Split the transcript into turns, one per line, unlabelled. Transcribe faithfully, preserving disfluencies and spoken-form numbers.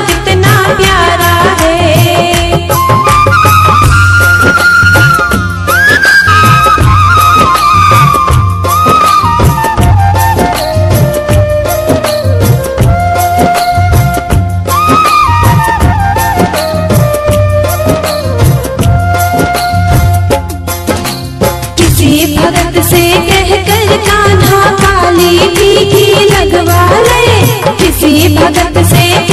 कितना प्यारा है। भगत से कहकर कान्हा काली टीकी लगवा ले, किसी भगत से